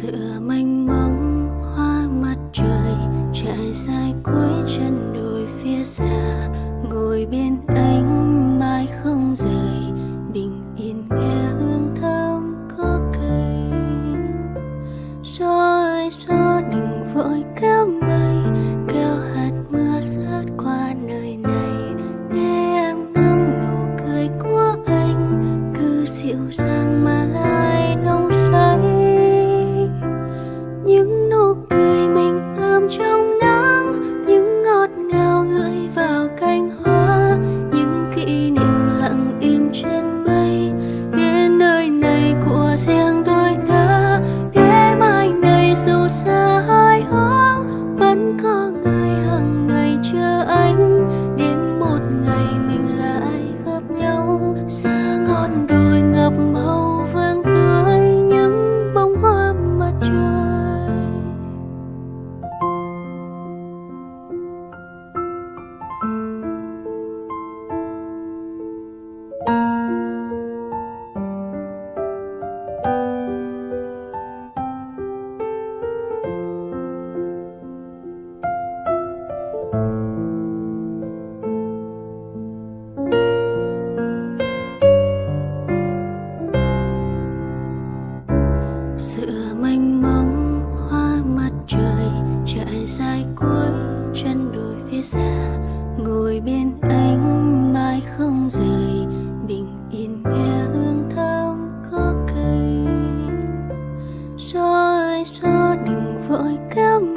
giữa mênh mông hoa mặt trời trải dài cuối chân đồi phía xa, ngồi bên anh mãi không rời, bình yên nghe hương thơm có cây. Gió ơi gió đừng vội kéo mây, kéo hạt mưa rớt qua nơi này, nghe em ngắm nụ cười của anh cứ dịu dàng mà lại nồng say. Những nụ cười mình ươm trong nắng, những ngọt ngào gửi vào cánh hoa, những kỷ niệm lặng im trên mây, đến nơi này của riêng đôi ta, để mai này dù xa hai hướng vẫn có người hằng ngày chờ anh, đến một ngày mình lại gặp nhau giữa ngọn đồi ngập màu vàng tươi những bông hoa mặt trời. Giữa mênh mông hoa mặt trời trải dài cuối chân đồi phía xa, ngồi bên anh mãi không rời, bình yên nghe hương thơm có cây. Gió ơi gió đừng vội kéo